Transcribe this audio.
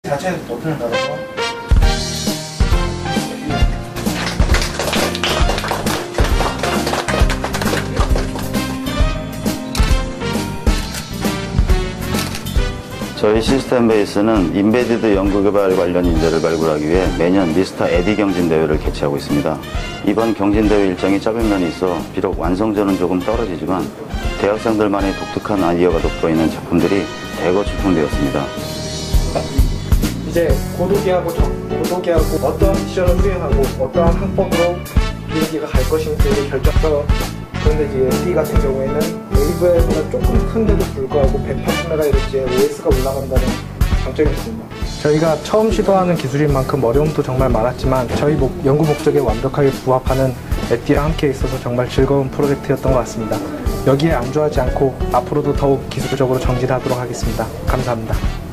자체 버튼을 달아서 저희 시스템 베이스는 인베디드 연구개발 관련 인재를 발굴하기 위해 매년 미스터 에디 경진대회를 개최하고 있습니다. 이번 경진대회 일정이 짧은 면이 있어 비록 완성도는 조금 떨어지지만 대학생들만의 독특한 아이디어가 돋보이는 작품들이 대거 출품되었습니다. 이제 고도기하고 저고도기하고 어떤 미션을 수행하고 어떠한 항법으로 비행기가 갈 것인지를 결정해서, 그런데 이제 SD 같은 경우에는 웨이브에보다 조금 큰데도 불구하고 180MHz의 OS가 올라간다는 장점이 있습니다. 저희가 처음 시도하는 기술인 만큼 어려움도 정말 많았지만 저희 연구 목적에 완벽하게 부합하는 SD랑 함께 있어서 정말 즐거운 프로젝트였던 것 같습니다. 여기에 안주하지 않고 앞으로도 더욱 기술적으로 정진하도록 하겠습니다. 감사합니다.